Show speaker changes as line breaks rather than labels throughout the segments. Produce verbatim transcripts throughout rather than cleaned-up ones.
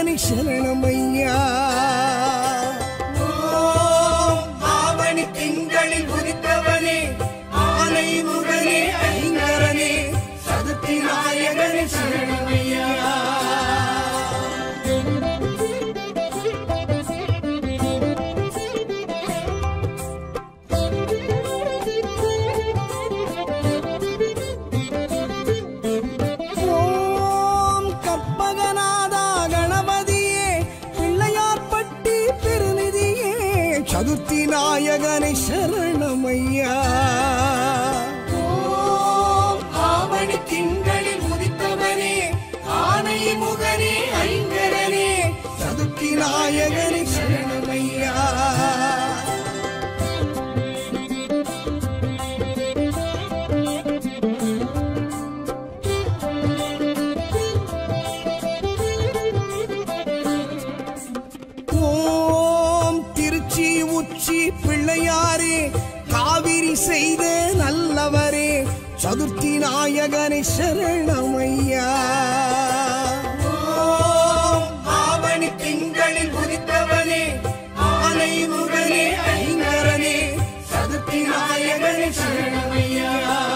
நாயகனி சரணமையா.
ஆவணி திங்களில் உதித்தவனே ஆனை முகனே ஐங்கரனே சதுர்த்தி நாயகனே சரணமையா.
ஓம் கற்பகநாதா கணபதியே பிள்ளையார்பட்டி பெருநிதியே சதுர்த்தி நாயகனை சரணமையா.
ஓம் ஆவணி திங்களில் உதித்தவனே ஆனை முகனே ஐங்கரனே
சதுர்த்தி நாயகனை சரணமையா. ஓம் திருச்சி உச்சி பிள்ளையாரே காவிரி செய்த நல்லவரே சதுர்த்தி நாயகனை சரணமையா.
ஓம் ஆவணி திங்களில் உதித்தவனே ஆனை முகனே ஐங்கரனே சதுர்த்தி நாயகனே சரணமையா.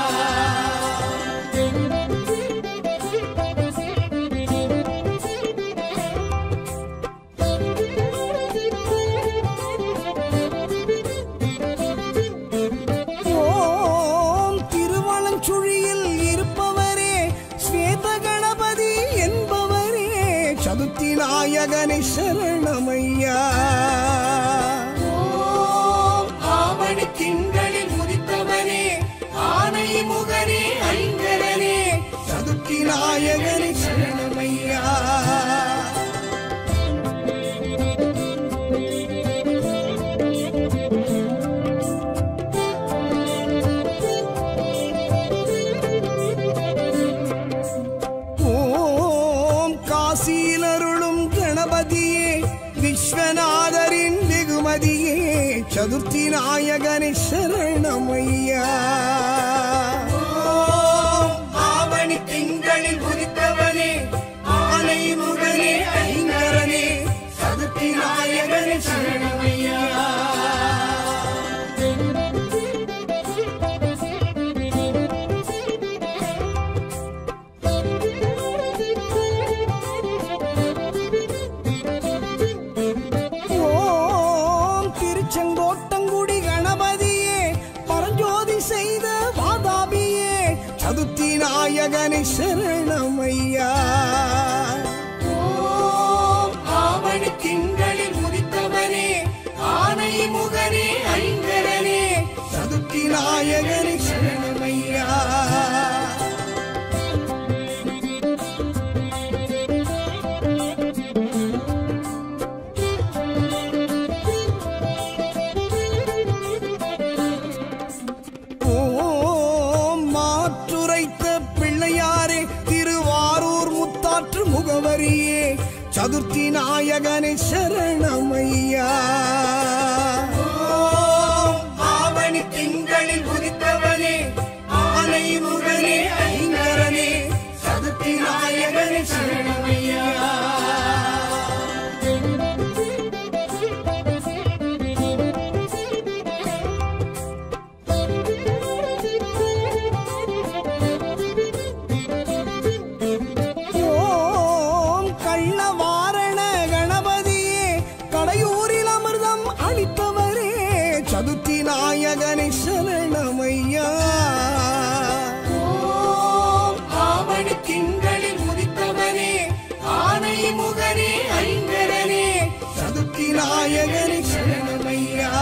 ஓம் திருவலஞ்சுழியில் இருப்பவரே ஸ்வேத கணபதி என்பவரே சதுர்த்தி நாயகனை சரணமையா.
ஓம் ஆவணி திங்களில் உதித்தவனே ஆனை முகனே ஐங்கரனே
சதுர்த்தி நாயகனை சரணமையா. ஓம் காசியிலருளும் கணபதியே விஸ்வநாதரின் வெகுமதியே சதுர்த்தி நாயகனை சரணமையா.
ஓம் ஆவணி திங்களில் உதித்தவனே ஆனை முகனே ஐங்கரனே சதுர்த்தி நாயகனே சரணமையா.
ஓம் திருச்செங்கோட்டங்குடி கணபதியே பரஞ்சோதி செய்த வாதாபியே சதுர்த்தி நாயகனை சரணமையா.
ஓம் ஆவணி திங்களில் உதித்தவனே ஆனை முகனே ஐங்கரனே
சதுர்த்தி நாயகனை சரணமையா. ஓம் மாற்றுரைத்த பிள்ளையாரே திருவாரூர் முத்தாற்று முகவரியே சதுர்த்தி நாயகனை சரணமையா.
ஓம் ஆவணி திங்களில் உதித்தவனே ஆனை முகனே ஐங்கரனே சதுர்த்தி நாயகனே சரணமையா.
ஓம் கள்ளவாரண கணபதியே கடையூரில் அமிர்தம் அளித்தவரே சதுர்த்தி நாயகனை சரணமையா.
ஓம் ஆவணி திங்களில் உதித்தவனே ஆனை முகனே ஐங்கரனே
சதுர்த்தி நாயகனை சரணமையா.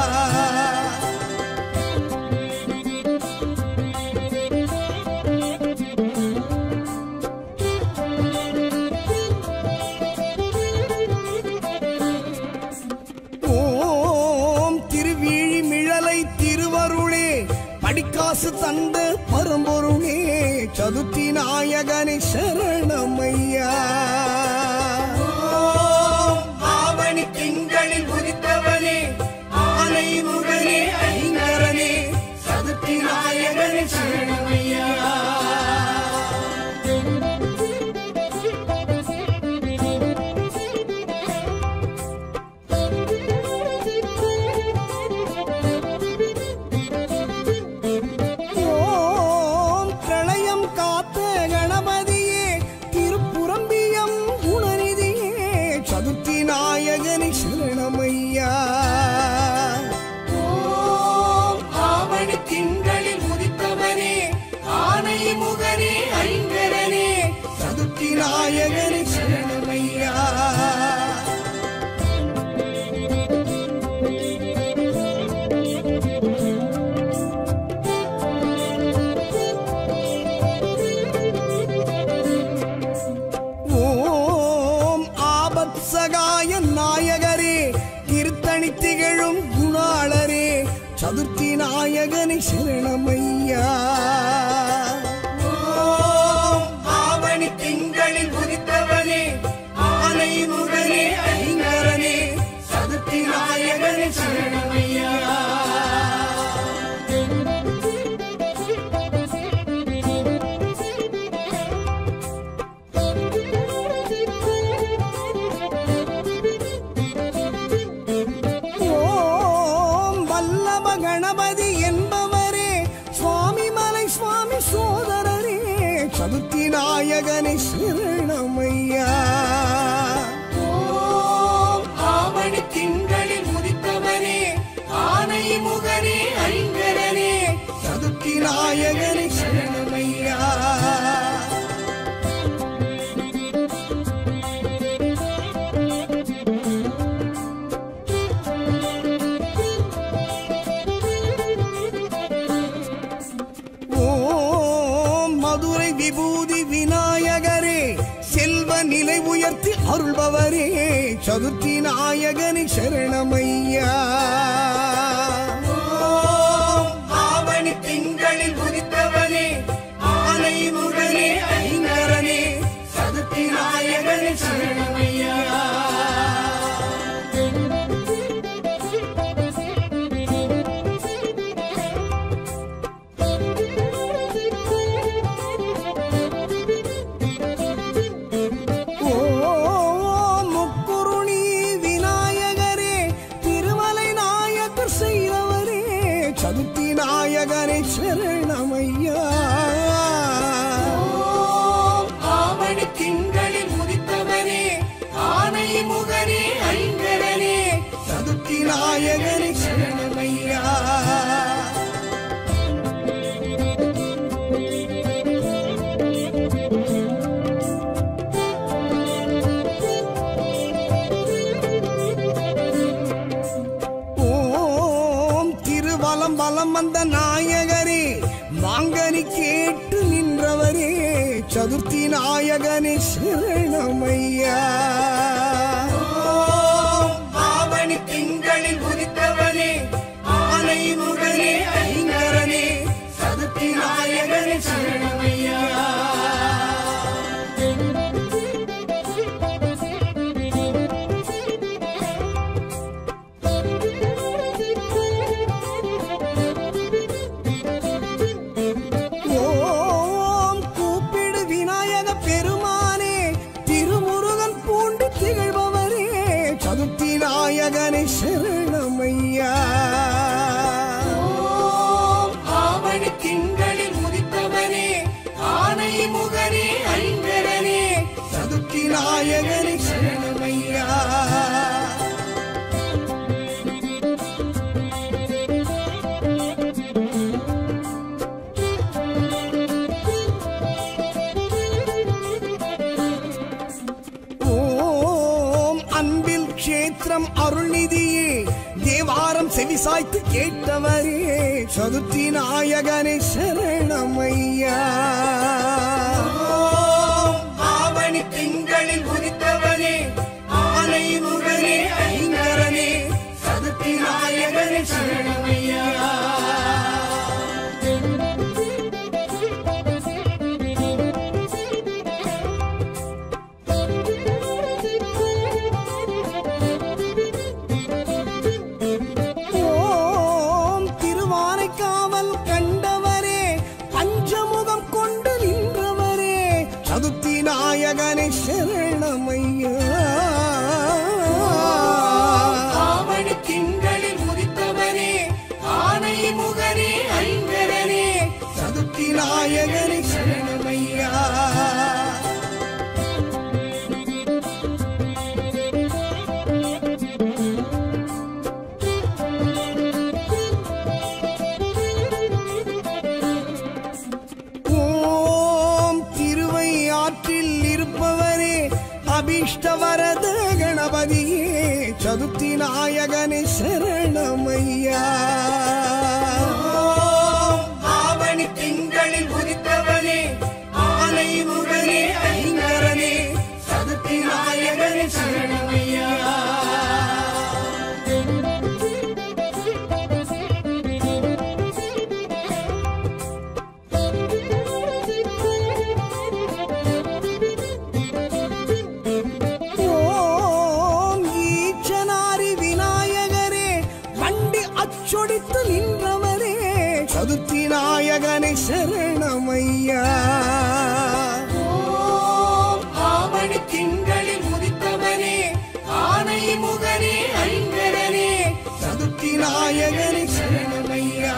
ஓம் திருவிழிமிழலை திருவருளே படிக்காசு தந்த பரம்பொருளே சதுர்த்தி நாயகனை சரணமையா.
ஓம் ஆவணி திங்களில் உதித்தவனே ஆனை முகனே ஐங்கரனே சதுர்த்தி நாயகனே சரணமையா.
நாயகனே சரணமையா.
ஓம் ஆவணி திங்களில் உதித்தவனே ஆனை முகனே ஐங்கரனே
சதுர்த்தி நாயகனே சரணமையா. சகாய நாயகரே திருத்தணி திகழும் குணாளரே சதுர்த்தி நாயகனே சரணமையா.
ஆவணி திங்களில் உதித்தவனே ஆனை முகனே ஐங்கரனே சதுர்த்தி நாயகனே சரணமையா.
கணபதி என்பவரே சுவாமி மலை சுவாமி சோதரரே சதுர்த்தி நாயகனே சரணமையா.
ஆவணி திங்களில் உதித்தவனே ஆனை முகனே ஐங்கரனே
சதுர்த்தி நாயகனே சரணமையா. மதுரை விபூதி விநாயகரே செல்வ நிலை உயர்த்தி அருள்பவரே சதுர்த்தி நாயகனே சரணமையா.
ஆவணி திங்களில் உதித்தவனே ஆனை முகனே ஐங்கரனே சதுர்த்தி நாயகனே சரணமையா.
சதுர்த்தி நாயகனே சரணமையா.
ஆவணி திங்களில் உதித்தவனே ஆனை முகனே ஐங்கரனே
சதுர்த்தி நாயகனே சரணமையா. வலம் வலம் வந்த நாயகரே மாங்கனி கேட்டு நின்றவரே சதுர்த்தி நாயகனே சரணமையா.
ஆவணி திங்களில் உதித்தவனே ஆனை முகனே ஐங்கரனே சதுர்த்தி நாயகனே சரணமையா.
சதுர்த்தி நாயகனே சரணமையா.
ஆவணி திங்களில் உதித்தவனே ஆனை முகனே ஐங்கரனே
சதுர்த்தி நாயகனே சரணமையா. கஷேத்திரம் அருள்நிதியே தேவாரம் செவிசாய்த்து கேட்டவரே சதுர்த்தி நாயகனே சரணமையா.
ஆவணி திங்களில் உதித்தவனே ஆனை முகனே ஐங்கரனே சதுர்த்தி நாயகனே சரணமையா.
சதுர்த்தி நாயகனே சரணமையா. கணபதியே சதுர்த்தி நாயகனே சரணமையா.
ஆவணி திங்களில் உதித்தவனே ஆனை முகனே ஐங்கரனே சதுர்த்தி நாயகனே சரணமையா.
சொடித்து நின்றவரே சதுர்த்தி நாயகனே சரணமையா.
ஆவணி திங்களில் உதித்தவனே ஆனை முகனே ஐங்கரனே
சதுர்த்தி நாயகனே சரணமையா.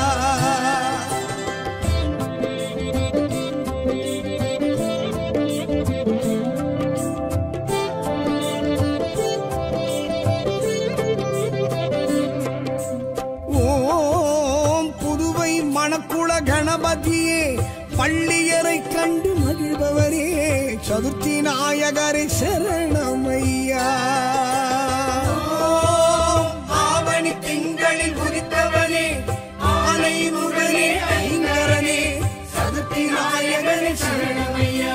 மணக்குள கணபதியே பள்ளியரை கண்டு மகிழ்பவரே சதுர்த்தி நாயகரே சரணமையா.
ஆவணி திங்களில் உதித்தவனே ஆனை முகனே ஐங்கரனே சதுர்த்தி நாயகனே சரணமையா.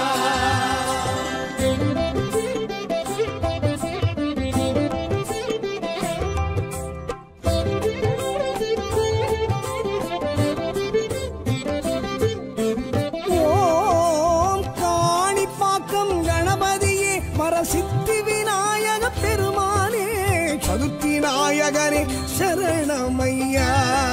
சித்தி விநாயக பெருமானே சதுர்த்தி நாயகரே சரணமையா.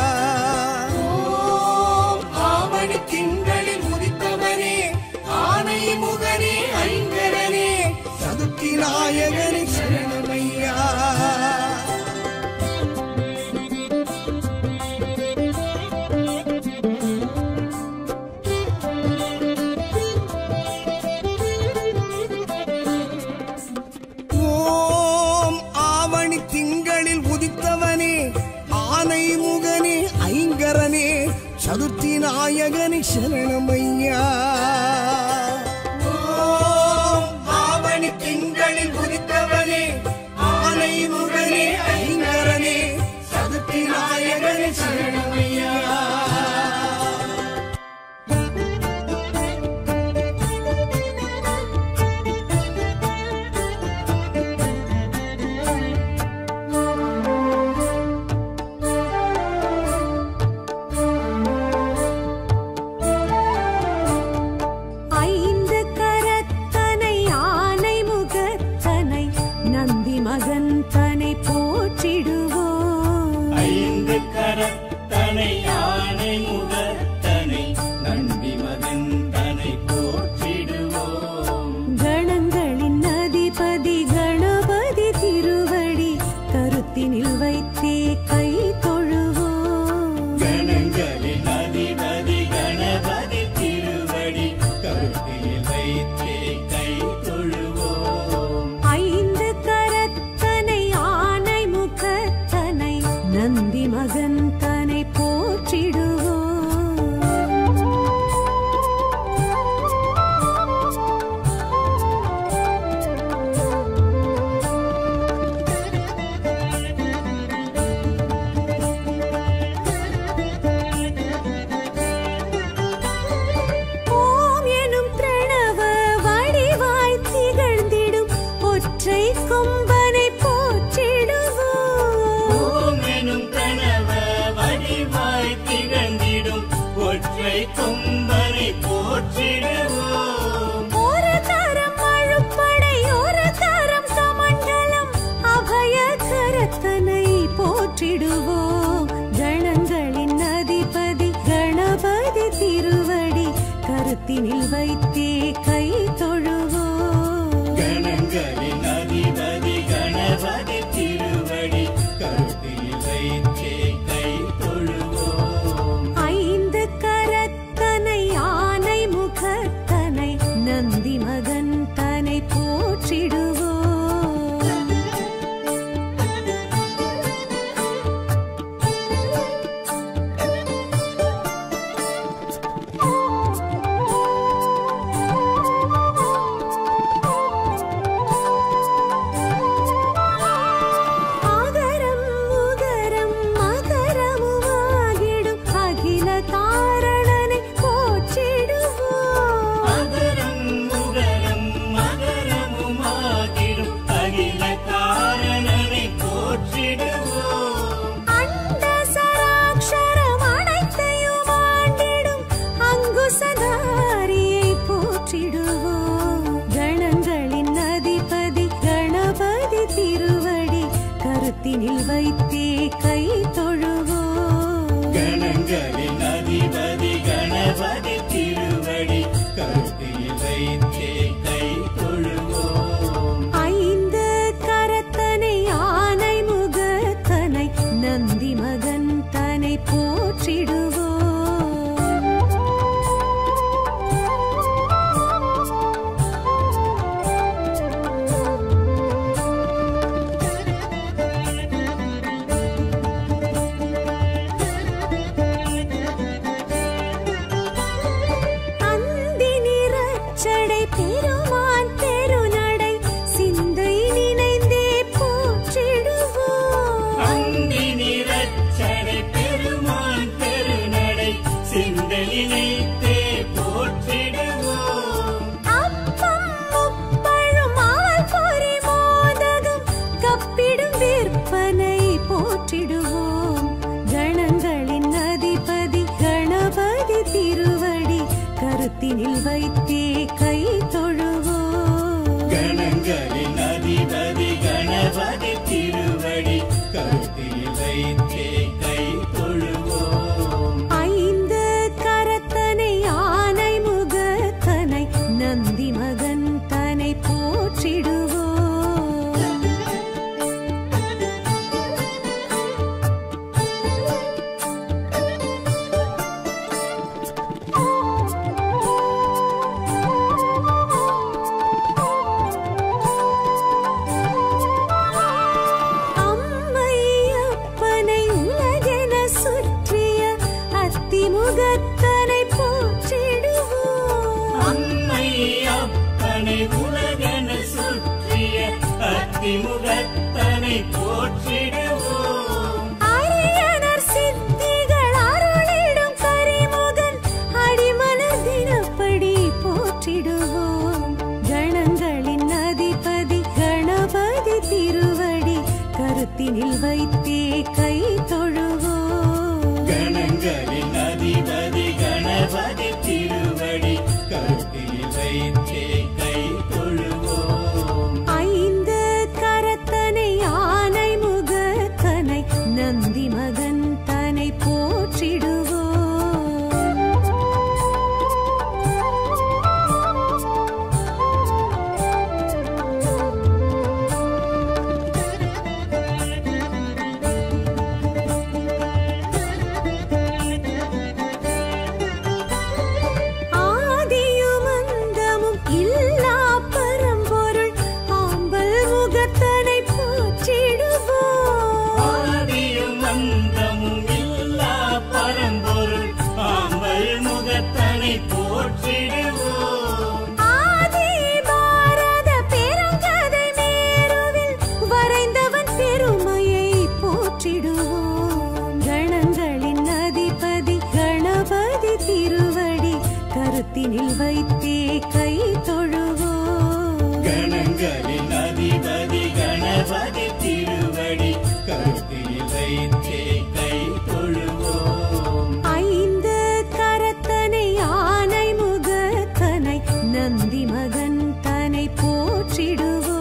ஆவணி திங்களில் உதித்தவனே ஆனை முகனே ஐங்கரனே
சதுர்த்தி நாயகனே சரணமையா. திங்களில் உதித்தவனே ஆனை முகனே ஐங்கரனே சதுர்த்தி நாயகனே சரணமையா.
ஆவணி திங்களில் உதித்தவனே ஆனை முகனே ஐங்கரனே சதுர்த்தி நாயகனே சரணமையா.
கரத்தினில் வைத்தே கை தொழுவோம்.
கணங்களின் அதிபதி கணபதி திருவடி கருத்தினில் வைத்தே கை தொழுவோம்.
ஐந்து கரத்தனை ஆனை முகத்தனை நந்தி மகன் தனை போற்றிடுவோம். திருவடி கருத்தினில் வைத்தே கை தொழுவோம்.
கணங்களின் அதிபதி கணபதி திருவடி கருத்தில் வைத்தே கை தொழுவோம்.
ஐந்து கரத்தனை ஆனை முகத்தனை நந்தி மகன் தனை போற்றிடுவோம். கணங்களின் அதிபதி கணபதி திருவடி கருத்தினில் வைத்தே கை தொழுவோம்.
கணங்களின் அதிபதி கணபதி திருவடி கருத்தில் வைத்தே கை தொழுவோம்.
ஐந்து கரத்தனை ஆனை முகத்தனை நந்தி மகன் தனை போற்றிடுவோம்.
முகத்தனை போற்றிடுவோம்.
அரியனர் சித்திகள் அருளிடும் கரிமுகன் அடிமலர் தினப்படி போற்றிடுவோம். கணங்களின் அதிபதி கணபதி திருவடி கருத்தினில் வைத்தே கை தொழுவோம்.
கணங்களின் அதிபதி கணபதி திருவடி கருத்தில் வைத்தே கை தொழுவோம்.
ஐந்து கரத்தனை ஆனை முகத்தனை நந்தி மகன் தனை போற்றிடுவோம். ஆதியும் அந்தமும் இல்லா பரம்பொருள் ஆம்பல் முகத்தனை போற்றிடுவோம்.
ஆதியும் அந்தமும் இல்லா பரம்பொருள் ஆம்பல் முகத்தனை போற்றிடுவோம்.
ஆதி பாரத பெருங்கதை மேருவில் வரைந்தவன் பெருமையை போற்றிடுவோம். கணங்களின் அதிபதி கணபதி திருவடி கருத்தினில் வைத்தே கை தொழுவோம்.
கணங்களின் அதிபதி கணபதி திருவடி கருத்தில் வைத்தே கை தொழுவோம்.
ஐந்து கரத்தனை ஆனை முகத்தனை நந்தி மகன் தனை போற்றிடுவோம்.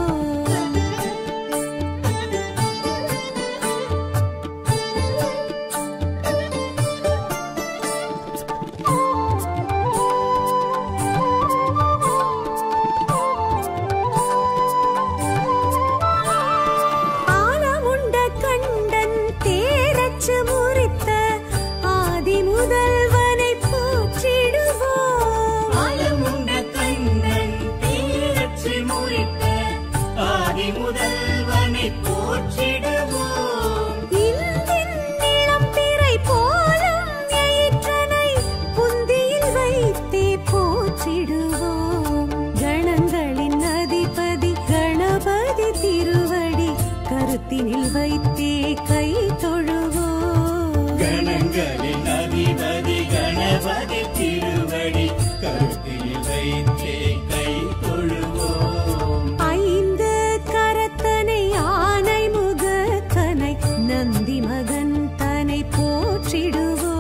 ஆலமுண்ட கண்டன் தேரச்சு முறித்த ஆதி முதல்வனை போற்றிடுவோம்.
ஆலமுண்ட கண்ணன் தீரச்சி முறித்த ஆதி முதல்வனை போற்றிடுவோம்.
இந்தின் நிலம் பிறை போலும் எயிற்றனை புந்தியில் வைத்தே போற்றிடுவோம். கணங்களின் அதிபதி கணபதி திருவடி கருத்தினில் வைத்தே கை தொழுவோம்.
கணங்களின் அதிபதி கணபதி திருவடி கருத்தில் வைத்தே கை தொழுவோம்.
ஐந்து கரத்தனை ஆனை முகத்தனை நந்தி மகன் தனை போற்றிடுவோம்.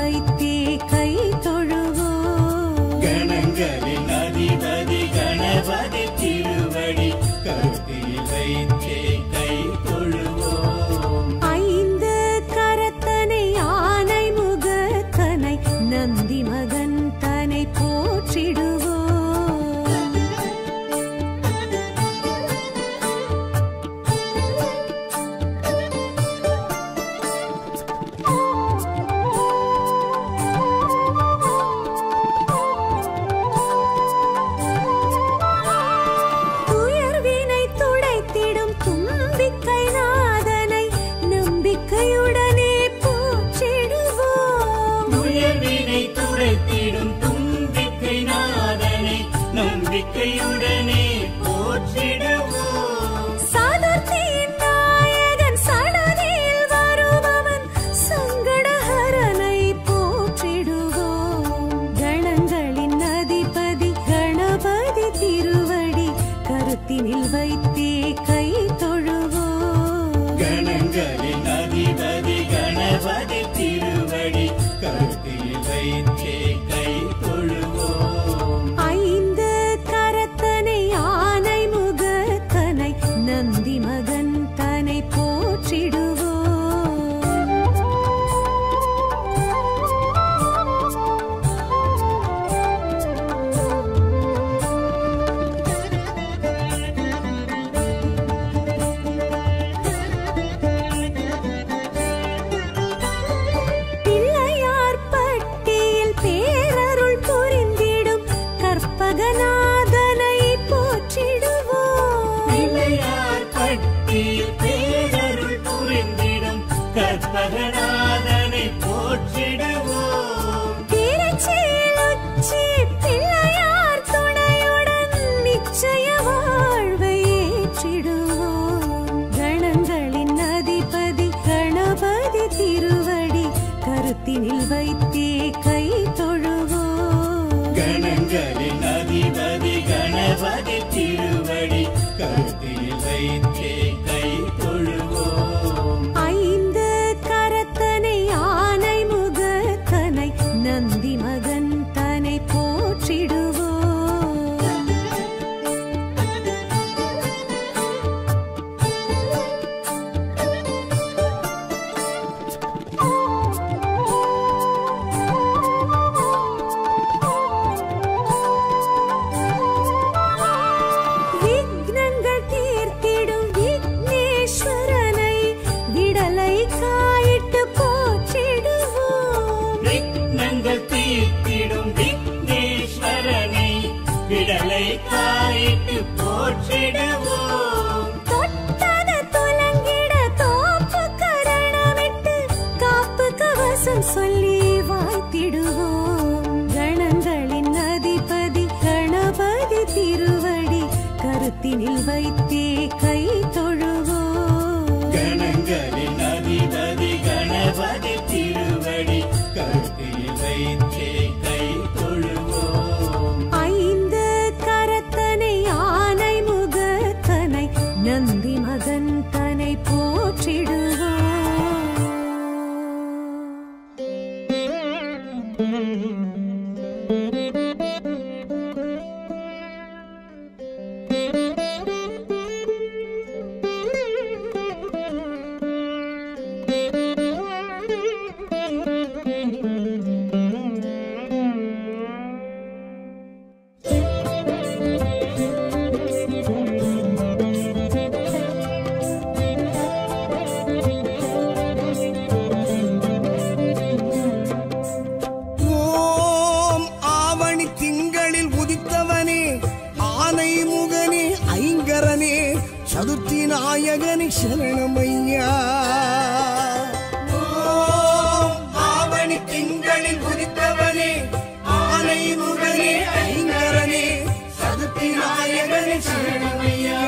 வைத்தே கை தொழுவோம்.
கணங்களின் அதிபதி கணபதி திருவடி கருத்தில் வைத்தே கை தொழுவோம்.
ஐந்து கரத்தனை யானை முகத்தனை நந்தி மகன் தனை போற்றிடுவோம். துயர்வினை துடைத்திடும் தும்பிக்கை நாதனை நம்பிக்கையுடனே போற்றிடுவோம்.
துயர்வினை துடைத்திடும் தும்பிக்கை நாதனை நம்பிக்கையுடனே போற்றிடுவோம்.
சதுர்த்தியின் நாயகன் சடதியில் வருபவன் சங்கடஹரனை போற்றிடுவோம். கணங்களின் அதிபதி கணபதி திருவடி கருத்தினில் வைத்தே கை தொழுவோம்.
கணங்களின் அதிபதி கணபதி திருவடி கருத்தில் வைத்தே கை தொழுவோம்.
ஐந்து கரத்தனை யானை முகத்தனை நந்தி மகன் தனை போற்றிடுவோம். பிள்ளையார் பட்டியில் பேரருள் புரிந்திடும் கற்பகநாதனை போற்றிடுவோம்.
பிள்ளையார் பட்டியில் பேரருள் புரிந்திடும் கற்பகநாதனை போற்றிடுவோம்.
திருச்சியில் உச்சி பிள்ளையார் துணையுடன் நிச்சய வாழ்வை ஏற்றிடுவோம். கணங்களின் அதிபதி கணபதி திருவடி கருத்தினில் வைத்தே கை தொழுவோம்.
கணங்களின் அதிபதி கணபதி திருவடி கருத்தில் வைத்தே கை தொழுவோம்.
ஐந்து கரத்தனை யானை முகத்தனை நந்தி மகன் தனை போற்றிடுவோம். விக்னங்கள் தீர்த்திடும் விக்னேஸ்வரனை விடலை காயிட்டு போற்றிடுவோம்.
விக்னங்கள் தீர்த்திடும் விக்னேஸ்வரனை விடலை காயிட்டு போற்றிடுவோம்.
தொட்டத துலங்கிட தோப்பு கரணமிட்டு காப்பு கவசம் சொல்லி வாழ்த்திடுவோம். கணங்களின் அதிபதி கணபதி திருவடி கருத்தினில் வைத்தே கை தொழுவோம்.
கணங்களின் அதிபதி கணபதி திருவடி கருத்தில் வைத்தே கை தொழுவோம்.
ஐந்து கரத்தனை யானை முகத்தனை நந்தி மகன் தனை போற்றிடுவோம்.
ஓம் ஆவணி திங்களில் உதித்தவனே ஆனை முகனே ஐங்கரனே சதுர்த்தி நாயகனே சரணமையா. ஓம் ஆவணி திங்களில் உதித்தவனே ஆனை முகனே ஐங்கரனே சதுர்த்தி நாயகனே சரணமையா.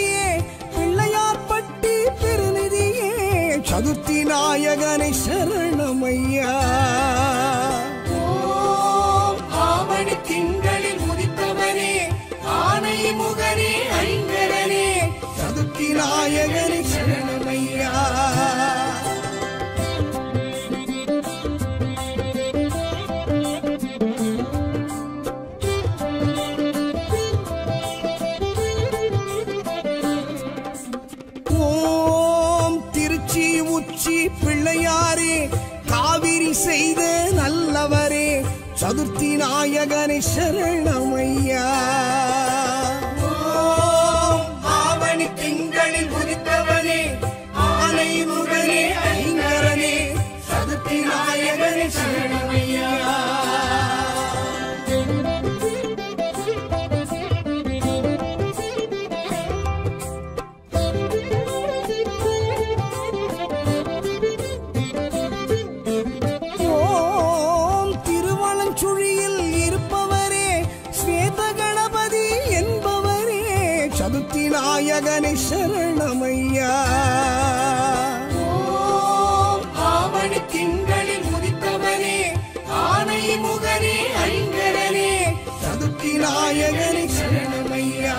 சதுர்த்தி நாயகனை சரண சதுர்த்தி நாயகனே சரணமையா.
ஆவணி திங்களில் உதித்தவனே ஆனை முகனே ஐங்கரனே சதுர்த்தி நாயகனே சரணமையா.
சதுர்த்தி நாயகனே சரணமையா.
ஆவணி திங்களில் உதித்தவனே ஆனை முகனே ஐங்கரனே
சதுர்த்தி நாயகனே சரணமையா.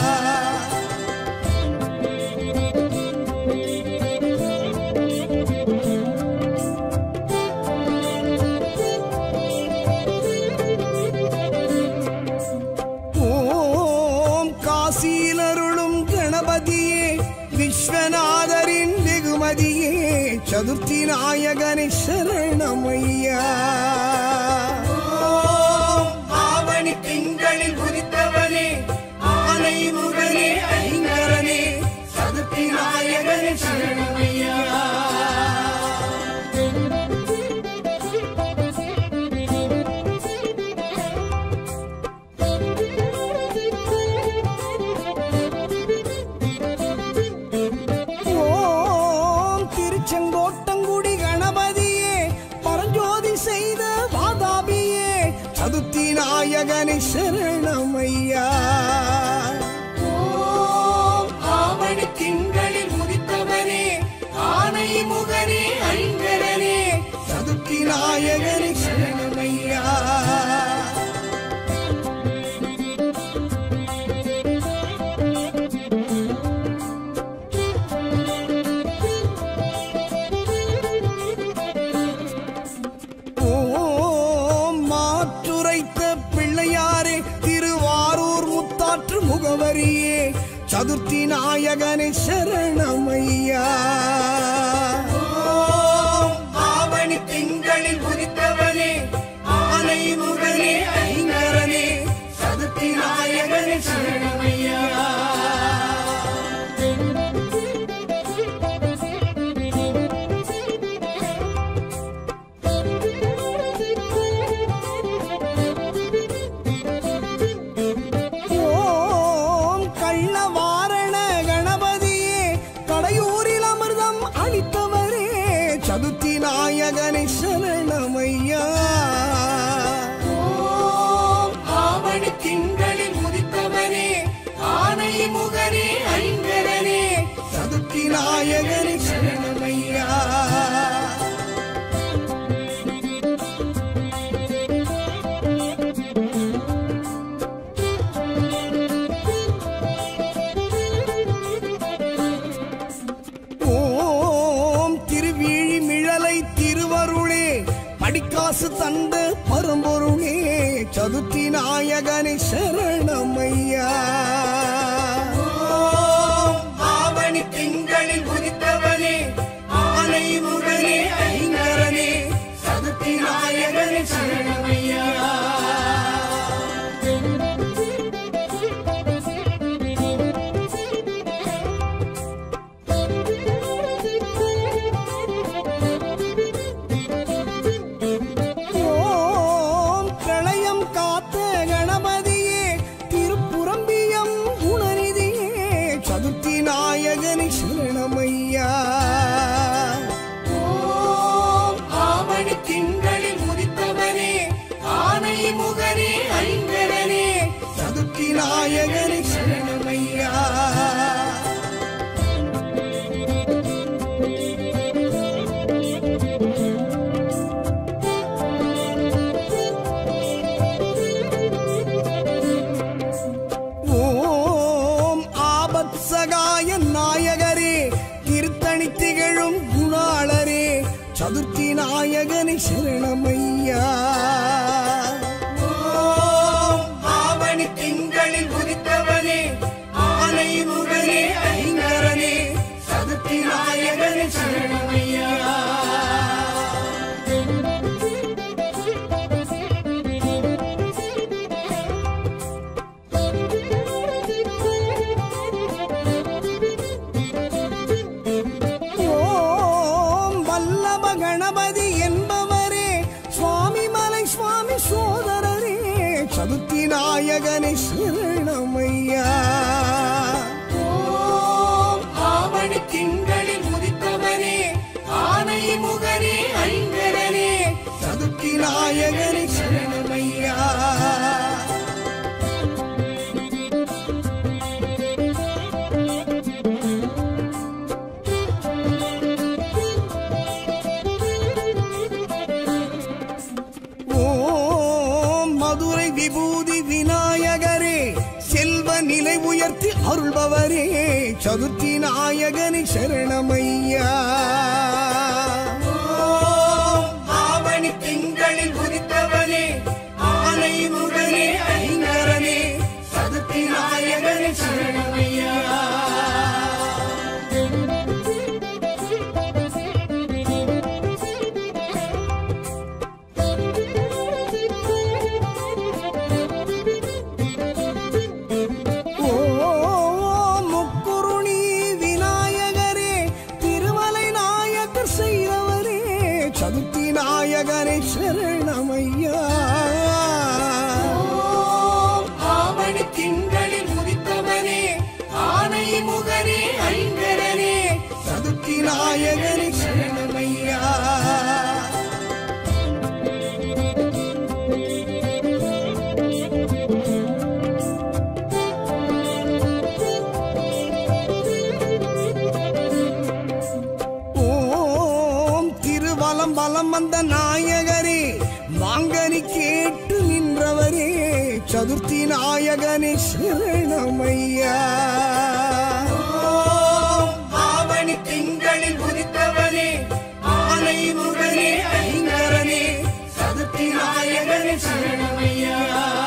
காசியிலருளும் கணபதியே விஸ்வநாதரின் வெகுமதியே சதுர்த்தி நாயகனே சரணமையா.
ஆவணி திங்களில் உதித்தவனே ஆனை முகனே ஐங்கரனே சதுர்த்தி நாயகனே சரணமையா.
செங்கோட்டங்குடி கணபதியே பரஞ்சோதி செய்த வாதாபியே சதுர்த்தி நாயகனே சரணமையா.
ஆவணி திங்களில் உதித்தவனே ஆனை முகனே ஐங்கரனே
சதுர்த்தி நாயகனே சரணமையா. பிள்ளையாரே திருவாரூர் முத்தாற்று முகவரியே சதுர்த்தி நாயகனே சரணமையா.
ஆவணி திங்களில் உதித்தவனே ஆனை முகனே ஐங்கரனே சதுர்த்தி நாயகனே சரணமையா.
சதுர்த்தி நாயகனே சரணமையா.
ஆவணி திங்களில் உதித்தவனே ஆனை முகனே ஐங்கரனே
சதுர்த்தி நாயகனே சரணமையா. திருவருளே படிக்காசு தந்த பரம்பொருளே சதுர்த்தி நாயகனே சரணமையா.
ஆவணி திங்களில் உதித்தவனே ஆனை முகனே ஐங்கரனே சதுர்த்தி நாயகனே சரணமையா.
நாயகனே சரணமையா.
ஆவணி திங்களில் உதித்தவனே ஆனை முகனே ஐங்கரனே
சதுர்த்தி நாயகனே சரணமையா. சகாய நாயகரே திருத்தணி திகழும் குணாளரே சதுர்த்தி நாயகனே சரணமையா.
ஆவணி திங்களில் உதித்தவனே ஆனை முகனே ஐங்கரனே சதுர்த்தி நாயகனே சரணமையா.
நாயகனே சரணமையா.
ஓம் ஆவணி திங்களில் உதித்தவனே ஆனை முகனே ஐங்கரனே
சதுர்த்தி நாயகனே சரணமையா. விபூதி விநாயகரே செல்வ நிலை உயர்த்தி அருள்பவரே சதுர்த்தி நாயகனே சரணமையா.
ஆவணி திங்களில் உதித்தவனே ஆனை முகனே ஐங்கரனே சதுர்த்தி நாயகனே சரணமையா.
சதுர்த்தி நாயகனே சரணமையா.
ஆவணி திங்களில் உதித்தவனே ஆனை முகனே ஐங்கரனே
சதுர்த்தி நாயகனே சரணமையா. வலம் வலம் வந்த நாயகரே வாங்கனி கேட்டு நின்றவரே சதுர்த்தி நாயகனே சரணமையா.
ஆவணி திங்களில் உதித்தவனே ஆனை முகனே ஐங்கரனே சதுர்த்தி நாயகனே சரணமையா.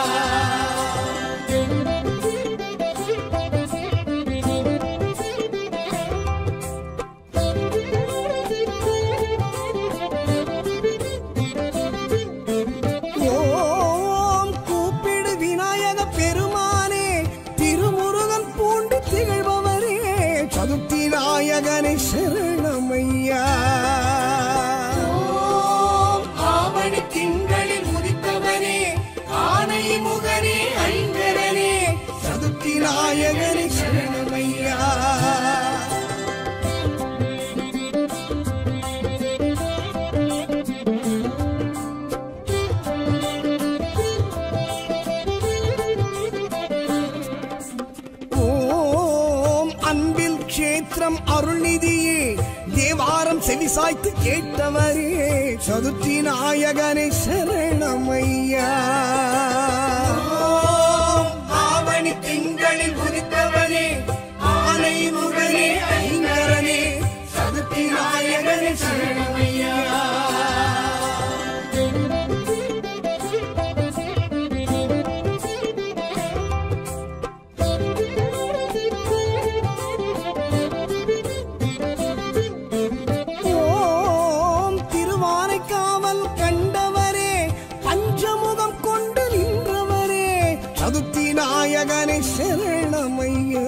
சதுர்த்தி நாயகனே சரணமையா.
ஆவணி திங்களில் உதித்தவனே ஆனை முகனே ஐங்கரனே
சதுர்த்தி நாயகனே சரணமையா. கஷேத்திரம் அருள்நிதியே தேவாரம் செவிசாய்த்து கேட்டவரே சதுர்த்தி நாயகனே சரணமையா.
ஆவணி திங்களில் உதித்தவனே ஆனை முகனே ஐங்கரனே சதுர்த்தி நாயகனே சரணமையா.
சதுர்த்தி நாயகனே சரணமையா.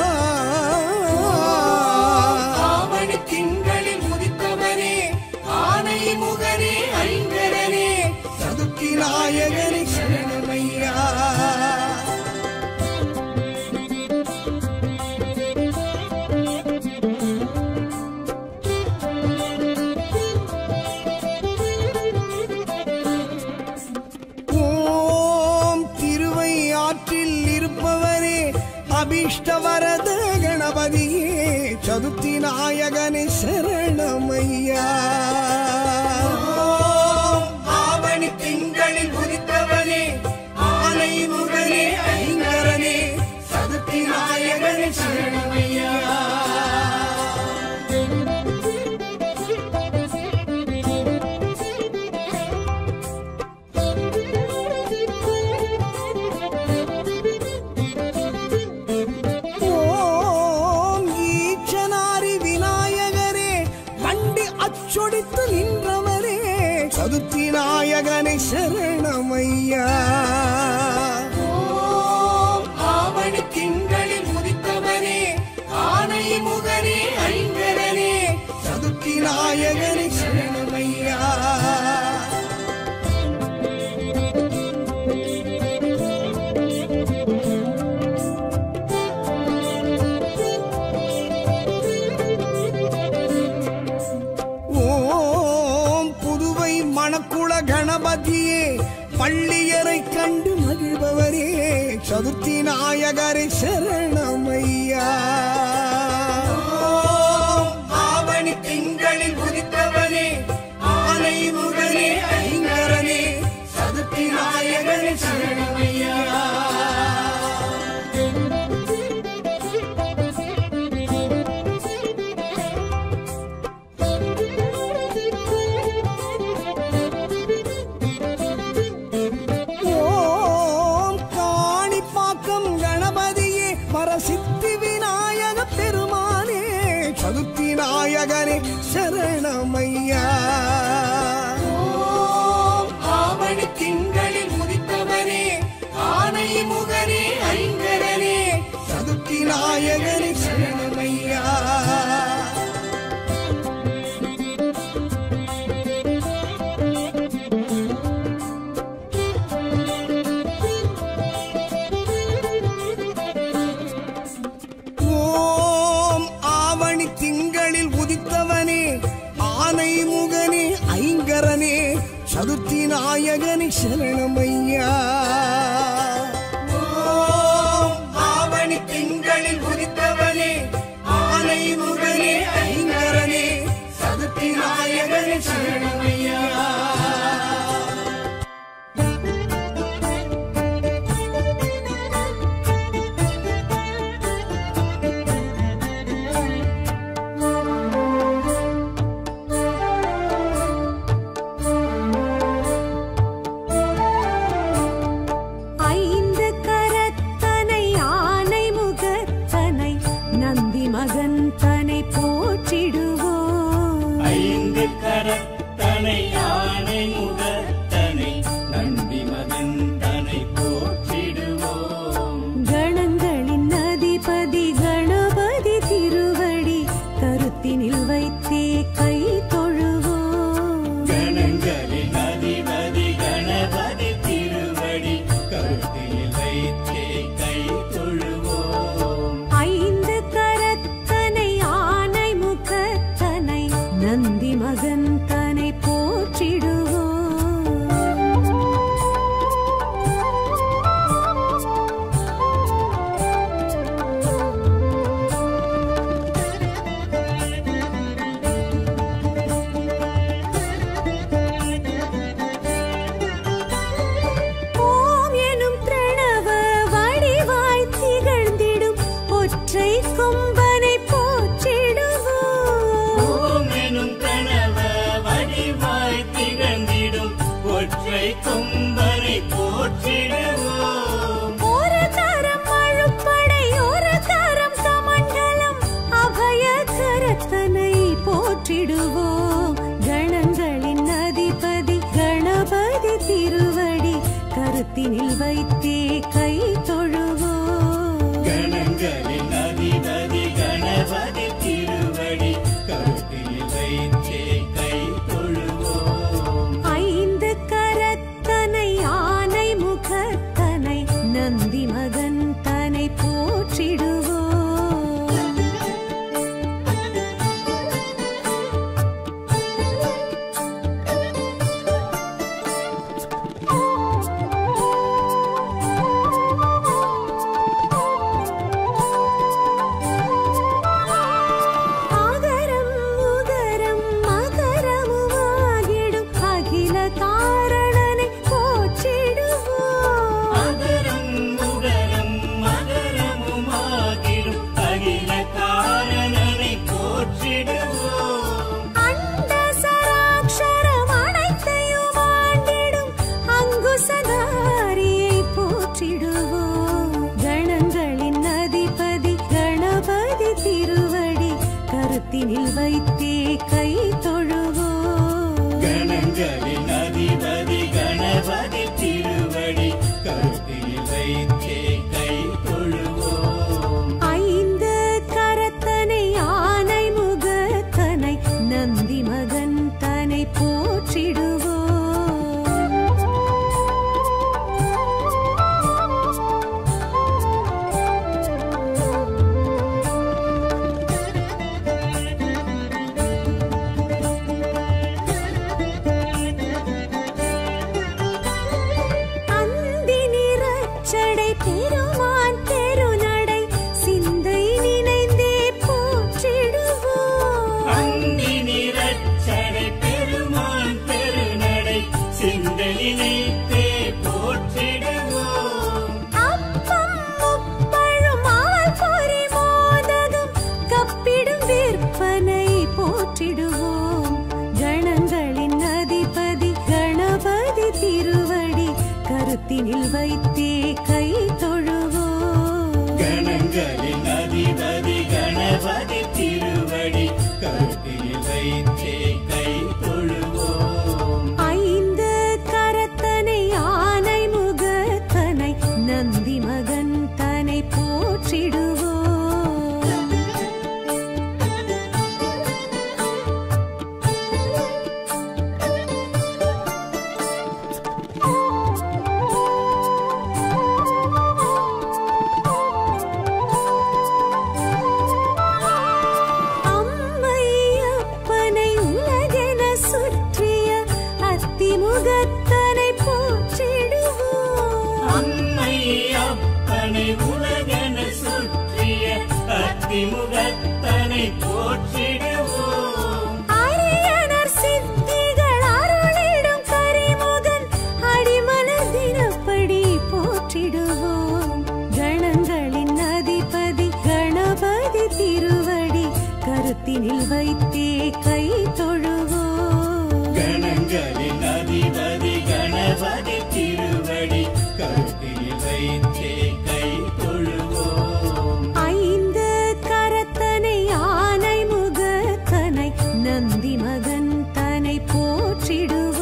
ஆவணி திங்களில் உதித்தவனே ஆனை முகனே ஐங்கரனே
சதுர்த்தி நாயகனே சரணமையா. அபீஷ்டவரத கணபதியே சதுர்த்தி நாயகனே சரணமையா.
ஆவணி திங்களில் உதித்தவனே ஆனை முகனே ஐங்கரனே சதுர்த்தி நாயகனே சரணமையா.
சொடித்து நின்றவரே சதுர்த்தி நாயகனே சரணமையா.
ஆவணி திங்களில் உதித்தவனே ஆனை முகனே ஐங்கரனே
சதுர்த்தி நாயகனே சரணமையா. சதுர்த்தி நாயகரை சரணமையா.
ஆவணி திங்களில் உதித்தவனே ஆனை முகனே ஐங்கரனே சதுர்த்தி நாயகரை சரணமையா.
சித்தி விநாயக பெருமானே சதுர்த்தி நாயகனே சரணமையா.
ஆவணி திங்களில் உதித்தவனே ஆனை முகனே ஐங்கரனே
சதுர்த்தி நாயகனே சரணமையா. திங்களில் உதித்தவனே ஆனை முகனே ஐங்கரனே சதுர்த்தி நாயகனே சரணமையா.
ஆவணி திங்களில் உதித்தவனே ஆனை முகனே ஐங்கரனே சதுர்த்தி நாயகனே சரணமையா.
கருத்தினில் வைத்தே கை தொழுவோம்.
கணங்களின் அதிபதி கணபதி திருவடி கருத்தினில் வைத்தே கை தொழுவோம்.
ஐந்து கரத்தனை ஆனை முகத்தனை
முகத்தனை போற்றிடுவோம்.
அரியனர் சித்திகள் அருளிடும் கரிமுகன் அடிமலர் தினப்படி போற்றிடுவோம். கணங்களின் அதிபதி கணபதி திருவடி கருத்தினில் வைத்தே கை தொழுவோம்.
கணங்களின் அதிபதி கணபதி திருவடி கருத்தினில் வைத்தே கை தொழுவோம்.
ஐந்து கரத்தனை ஆனை முகத்தனை நந்தி மகன் தனை போற்றிடுவோம்.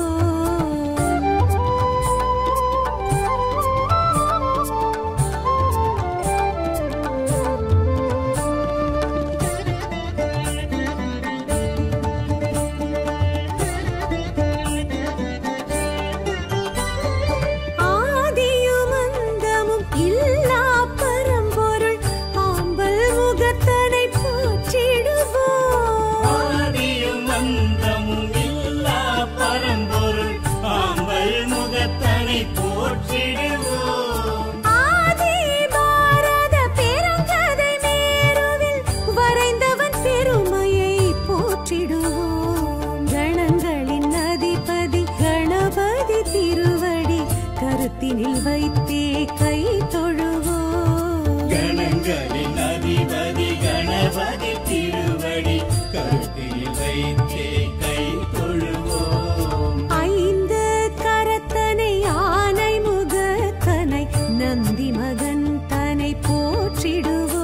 ஆதியும் அந்தமும் இல்லா பரம்பொருள் ஆம்பல் முகத்தனை போற்றிடுவோம்.
ஆதியும் அந்தமும் இல்லா பரம்பொருள் ஆம்பல் முகத்தனை போற்றிடுவோம்.
ஆதி பாரத பெருங்கதை மேருவில் வரைந்தவன் பெருமையை போற்றிடுவோம். கணங்களின் அதிபதி கணபதி திருவடி கருத்தினில் வைத்தே கை தொழுவோம்.
கணங்களின் அதிபதி கணபதி திருவடி கருத்தில் வைத்தே கை தொழுவோம்.
ஐந்து கரத்தனை ஆனை முகத்தனை நந்தி மகன் தனை போற்றிடுவோம்.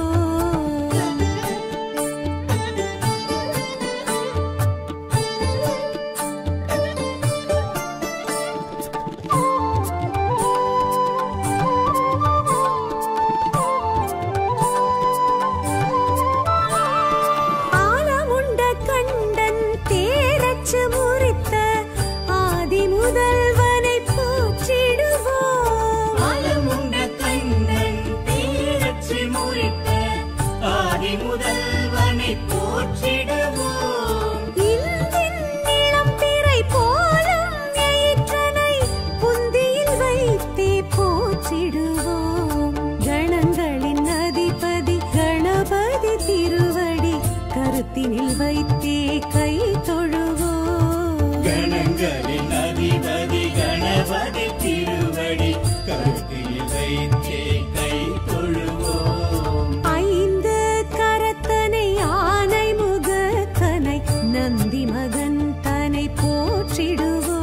ஆலமுண்ட கண்டன் தேரச்சு முறித்த ஆதி முதல்வனை போற்றிடுவோம்.
ஆலமுண்ட கண்ணன் தேரச்சி முறித்த ஆதி முதல்வனை போற்றிடுவோம்.
இந்தின் நிலம் பிறை போலும் எயிற்றனை புந்தியில் வைத்தே போற்றிடுவோம். கணங்களின் அதிபதி கணபதி திருவடி கருத்தினில் வைத்தே கை தொழுவோம்.
கணங்களின் அதிபதி கணபதி திருவடி கருத்தில் வைத்தே கை தொழுவோம்.
ஐந்து கரத்தனை ஆனை முகத்தனை நந்தி மகன் தனை போற்றிடுவோம்.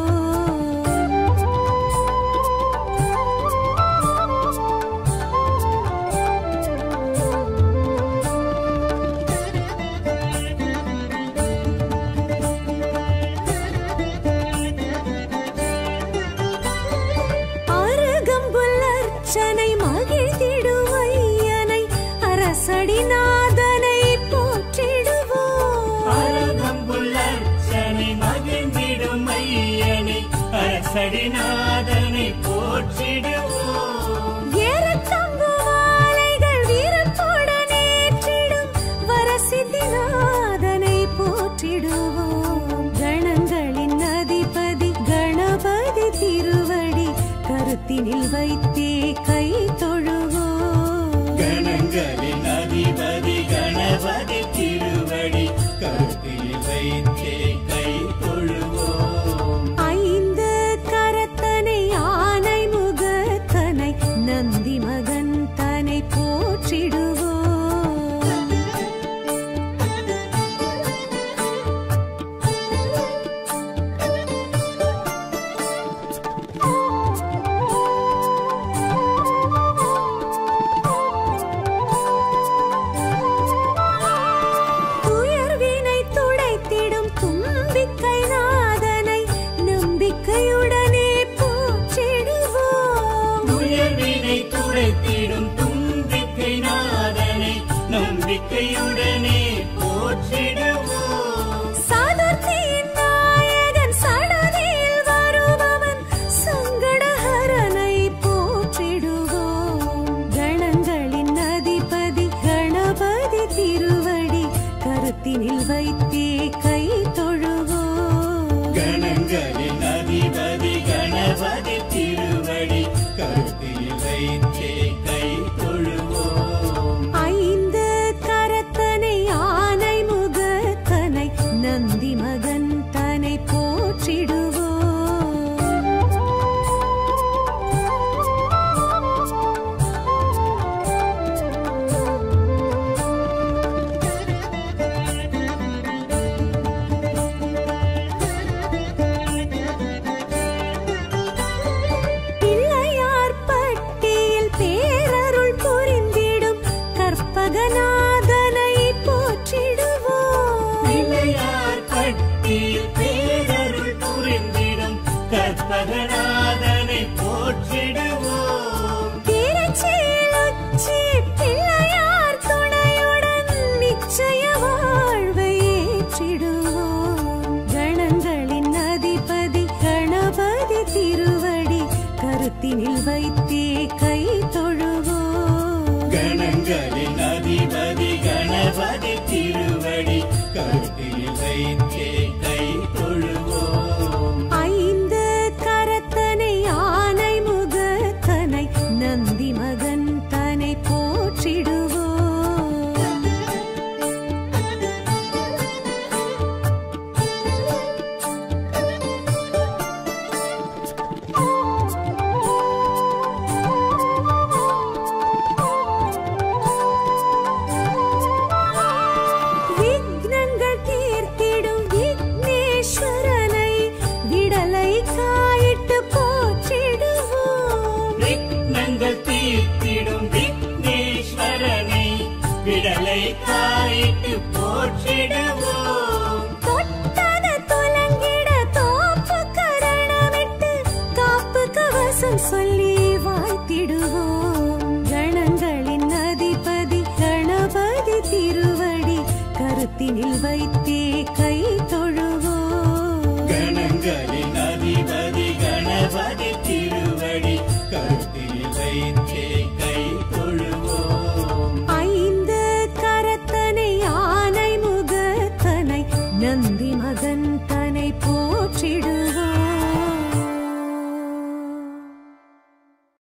அருகம்புல் அர்ச்சனை மகிழ்ந்திடுவையனை அரசடிநாதனை போற்றிடுவோம்.
அருகம்புல் அர்ச்சனை மகிழ்ந்திடும் ஐயனை அரசடிநாதனை போற்றிடுவோம்.
ஏறத்தம்பு மாலைகள் வீரத்துடன் ஏற்றிடும் வரசித்திநாதனை போற்றிடுவோம். கணங்களின் அதிபதி கணபதி திருவடி கருத்தினில் வைத்தே கை தொழுவோம்.
கணங்களின் அதிபதி கணபதி திருவடி கருத்தில் வைத்தே கை தொழுவோம்.
ஐந்து கரத்தனை ஆனை முகத்தனை நந்தி மகன் தனை போற்றிடுவோம். துயர்வினை துடைத்திடும் தும்பிக்கை நாதனை நம்பிக்கையுடனே போற்றிடுவோம்.
துயர்வினை துடைத்திடும் தும்பிக்கை நாதனை நம்பிக்கையுடனே போற்றிடுவோம்.
சதுர்த்தியின் நாயகன் சடதியில் வருபவன் சங்கடஹரனை போற்றிடுவோம். கணங்களின் அதிபதி கணபதி திருவடி கருத்தினில் வைத்தே கை தொழுவோம்.
கணங்களின் அதிபதி கணபதி திருவடி கருத்தில் வைத்தே கை தொழுவோம்.
ஐந்து கரத்தனை ஆனை முகத்தனை நந்தி மகன் தனை போற்றிடுவோம். பிள்ளையார் பட்டியில் பேரருள் புரிந்திடும் கற்பகநாதனை போற்றிடுவோம்.
பிள்ளையார் பட்டியில் பேரருள் புரிந்திடும் கற்பகநாதனை போற்றிடுவோம்.
திருச்சியில் உச்சி பிள்ளையார் துணையுடன் நிச்சய வாழ்வை ஏற்றிடுவோம். கணங்களின் அதிபதி கணபதி திருவடி கருத்தினில் வைத்தே கை தொழுவோம்.
கணங்களின் அதிபதி கணபதி திருவடி கருத்தில் வைத்தே கை தொழுவோம்.
ஐந்து கரத்தனை ஆனை முகத்தனை நந்தி மகன் தனை போற்றிடுவோம். விக்னங்கள் தீர்த்திடும் விக்னேஸ்வரனை விடலை காயிட்டு போற்றிடுவோம்.
விக்னங்கள் தீர்த்திடும் விக்னேஸ்வரனை விடலை காயிட்டு போற்றிடுவோம்.
தொட்டது துலங்கிட தோப்பு கரணமிட்டு காப்பு கவசம் சொல்லி வாழ்த்திடுவோம். கணங்களின் அதிபதி கணபதி திருவடி கருத்தினில் வைத்தே கை தொழுவோம்.
கணங்களின் அதிபதி கணபதி திருவடி கருத்தில் வைத்தே கை தொழுவோம்.
ஐந்து கரத்தனை ஆனை முகத்தனை நந்தி மகன் தனை போற்றிடுவோம்.